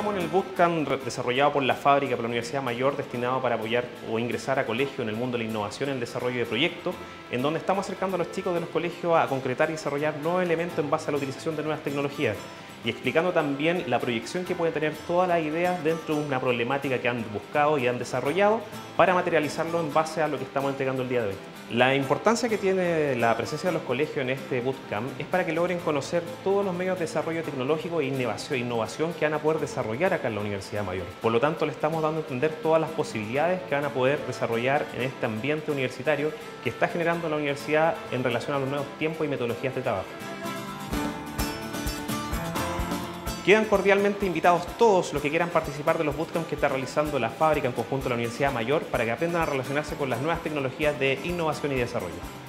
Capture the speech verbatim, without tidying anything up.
Estamos en el bootcamp desarrollado por la Fábrica por la Universidad Mayor, destinado para apoyar o ingresar a colegios en el mundo de la innovación y el desarrollo de proyectos, en donde estamos acercando a los chicos de los colegios a concretar y desarrollar nuevos elementos en base a la utilización de nuevas tecnologías y explicando también la proyección que pueden tener todas las ideas dentro de una problemática que han buscado y han desarrollado para materializarlo en base a lo que estamos entregando el día de hoy. La importancia que tiene la presencia de los colegios en este bootcamp es para que logren conocer todos los medios de desarrollo tecnológico e innovación, innovación que van a poder desarrollar acá en la Universidad Mayor. Por lo tanto, le estamos dando a entender todas las posibilidades que van a poder desarrollar en este ambiente universitario que está generando la universidad en relación a los nuevos tiempos y metodologías de trabajo. Quedan cordialmente invitados todos los que quieran participar de los bootcamps que está realizando la fábrica en conjunto de la Universidad Mayor para que aprendan a relacionarse con las nuevas tecnologías de innovación y desarrollo.